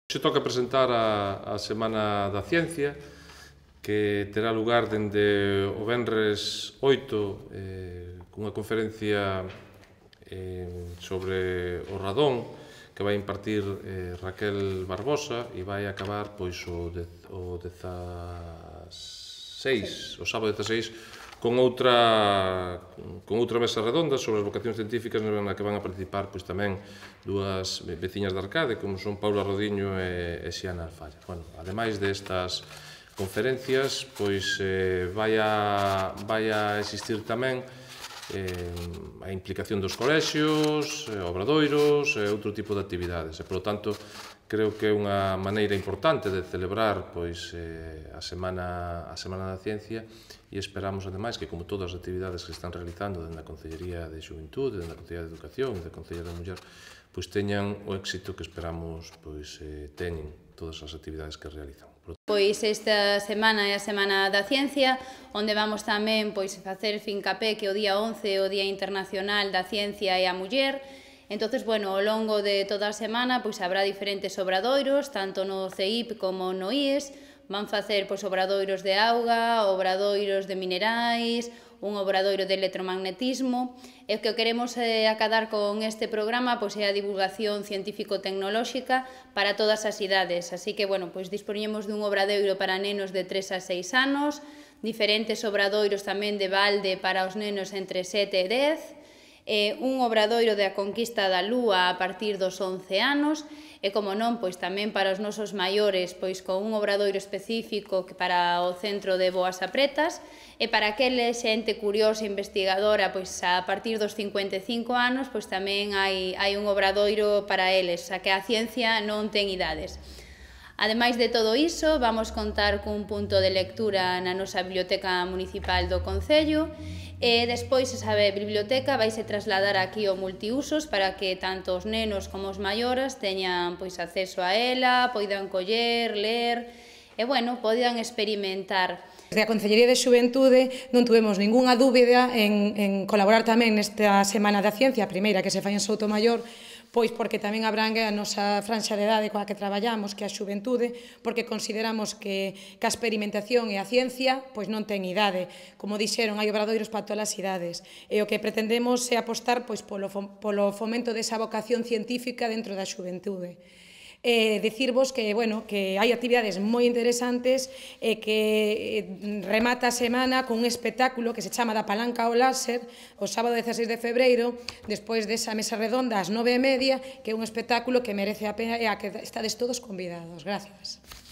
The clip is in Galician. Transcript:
Se toca presentar a Semana da Ciencia, que terá lugar dende o venres 8 cunha conferencia sobre o radón que vai impartir Raquel Barbosa e vai acabar pois o 16, o sábado 16, con outra mesa redonda sobre as vocacións científicas na que van a participar pois tamén dúas veciñas de Arcade, como son Paula Rodiño e Xiana Alfalla. Bueno, ademais destas conferencias, pois vai a existir tamén a implicación dos colexios, obradoiros e outro tipo de actividades. E, polo tanto, creo que é unha maneira importante de celebrar pois, a Semana da Ciencia e esperamos, ademais, que como todas as actividades que se están realizando dentro da Consellería de Xuventude, dentro da Consellería de Educación e da Consellería da Muller, pois teñan o éxito que esperamos pois, teñen todas as actividades que realizan. Pois esta semana é a Semana da Ciencia, onde vamos tamén pois facer fincapé que o día 11 é o Día Internacional da Ciencia e a Muller. Entonces, bueno, ao longo de toda a semana pois habrá diferentes obradoiros, tanto no CEIP como no IES. Van facer pois obradoiros de auga, obradoiros de minerais, un obradoiro de electromagnetismo. E o que queremos acadar con este programa pois é a divulgación científico-tecnolóxica para todas as idades. Así que, bueno, pois dispoñemos dun obradoiro para nenos de 3 a 6 anos, diferentes obradoiros tamén de balde para os nenos entre 7 e 10, un obradoiro da conquista da Lúa a partir dos 11 anos, e, como non, pois tamén para os nosos maiores, pois con un obradoiro específico para o Centro de Boas Apretas, e para aquele xente curiosa e investigadora, pois a partir dos 55 anos, pois tamén hai un obradoiro para eles, xa que a ciencia non ten idades. Ademais de todo iso, vamos contar cun punto de lectura na nosa Biblioteca Municipal do Concello, e despois esa biblioteca vaise trasladar aquí ao multiusos para que tanto os nenos como os maiores teñan pois acceso a ela, poidan coller, ler e, bueno, poidan experimentar. Desde a Consellería de Xuventude non tuvemos ningunha dúbida en colaborar tamén nesta Semana da Ciencia, a primeira que se fai en Soutomaior, pois porque tamén abrangue a nosa franxa de idade coa que traballamos, que é a xuventude, porque consideramos que a experimentación e a ciencia pois non ten idade. Como dixeron, hai obradoiros para todas as idades. E o que pretendemos é apostar pois polo fomento desa vocación científica dentro da xuventude. Dicirvos que, bueno, que hai actividades moi interesantes e que remata a semana con un espectáculo que se chama da palanca ao láser o sábado 16 de febreiro, despois desa mesa redonda ás 9:30, que é un espectáculo que merece a pena e a que estades todos convidados. Gracias.